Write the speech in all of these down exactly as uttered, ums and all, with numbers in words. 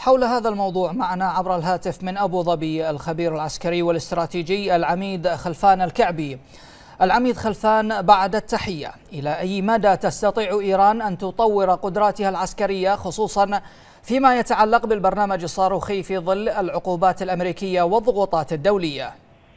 حول هذا الموضوع معنا عبر الهاتف من أبو ظبي الخبير العسكري والاستراتيجي العميد خلفان الكعبي. العميد خلفان، بعد التحية، إلى أي مدى تستطيع إيران أن تطور قدراتها العسكرية خصوصا فيما يتعلق بالبرنامج الصاروخي في ظل العقوبات الأمريكية والضغوطات الدولية؟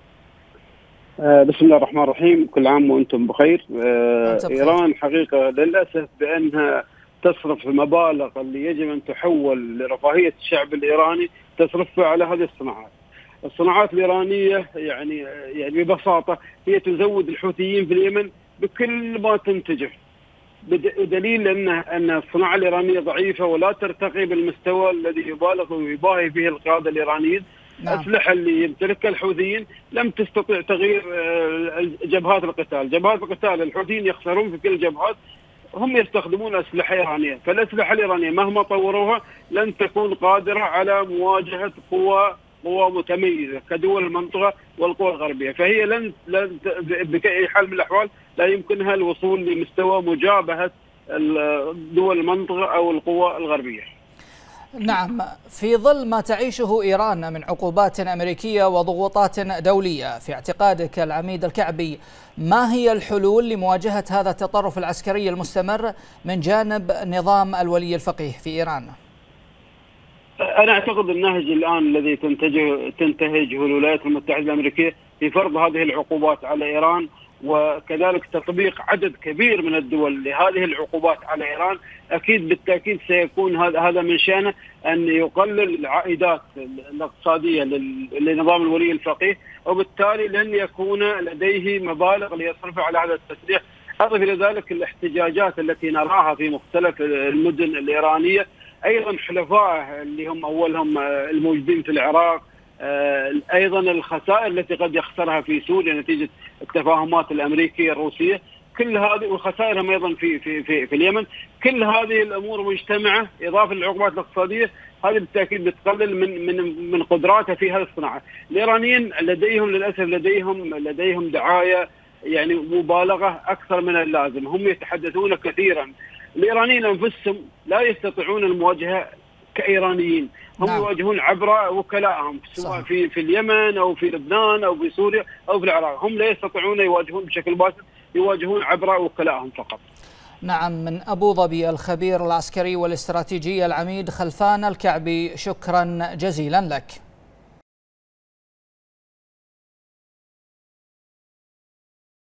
بسم الله الرحمن الرحيم، كل عام وأنتم بخير. إيران حقيقة للأسف بأنها تصرف المبالغ اللي يجب أن تحول لرفاهية الشعب الإيراني تصرفها على هذه الصناعات. الصناعات الإيرانية يعني يعني ببساطة هي تزود الحوثيين في اليمن بكل ما تنتجه، بدليل أن أن الصناعة الإيرانية ضعيفة ولا ترتقي بالمستوى الذي يبالغ ويباهي به القادة الإيرانيين. نعم. الأسلحة اللي يمتلكها الحوثيين لم تستطيع تغيير جبهات القتال، جبهات القتال الحوثيين يخسرون في كل الجبهات، هم يستخدمون أسلحة إيرانية، فالأسلحة الإيرانية مهما طوروها لن تكون قادرة على مواجهة قوى قوى متميزة كدول المنطقة والقوى الغربية، فهي لن لن بأي حال من الأحوال لا يمكنها الوصول لمستوى مجابهة دول المنطقة أو القوى الغربية. نعم، في ظل ما تعيشه إيران من عقوبات أمريكية وضغوطات دولية، في اعتقادك العميد الكعبي ما هي الحلول لمواجهة هذا التطرف العسكري المستمر من جانب نظام الولي الفقيه في إيران؟ أنا أعتقد النهج الآن الذي تنتهجه تنتهجه الولايات المتحدة الأمريكية في فرض هذه العقوبات على إيران، وكذلك تطبيق عدد كبير من الدول لهذه العقوبات على إيران، أكيد بالتأكيد سيكون هذا هذا من شأنه أن يقلل العائدات الاقتصادية لنظام الولي الفقيه، وبالتالي لن يكون لديه مبالغ ليصرفها على هذا التسليح. أضف إلى ذلك الاحتجاجات التي نراها في مختلف المدن الإيرانية، أيضا حلفائه اللي هم أولهم الموجودين في العراق، أيضا الخسائر التي قد يخسرها في سوريا نتيجة التفاهمات الأمريكية الروسية، كل هذه وخسائرهم أيضا في في في, في اليمن، كل هذه الأمور مجتمعة إضافة للعقوبات الاقتصادية، هذه بالتأكيد بتقلل من من من قدراتها في هذه الصناعة. الإيرانيين لديهم للأسف لديهم لديهم دعاية يعني مبالغة أكثر من اللازم، هم يتحدثون كثيرا. الإيرانيين أنفسهم لا يستطيعون المواجهة كإيرانيين، هم نعم. يواجهون عبر وكلائهم سواء في في اليمن أو في لبنان أو في سوريا أو في العراق، هم لا يستطيعون يواجهون بشكل باسط، يواجهون عبر وكلائهم فقط. نعم، من أبو ظبي الخبير العسكري والاستراتيجي العميد خلفان الكعبي، شكرا جزيلا لك.